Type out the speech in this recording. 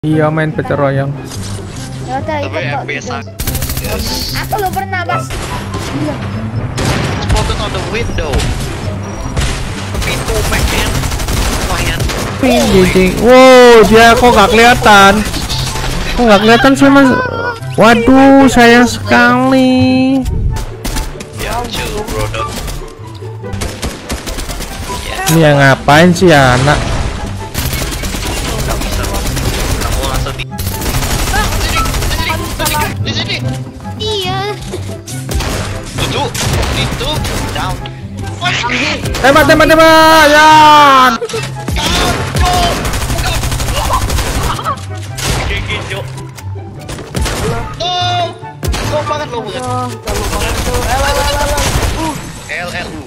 Iya main Battle Royale. Ya udah Tapi ikut kok. FPS Gitu. yes. Aku lo pernah pas. Iya. Spotted on the window. Pintu man. Lumayan. Jing. Wow, dia kok nggak kelihatan? Kok nggak kelihatan sih mas? Waduh, sayang sekali. Ya, chill brother. Ini yang ngapain sih ya anak? Nggak bisa. Kamu langsung di sini. Iya. Tutup. Itu down. Tembak ya. Gitu. No. Kok banget lo banget. Oh, kamu banget tuh. LLU. LLU.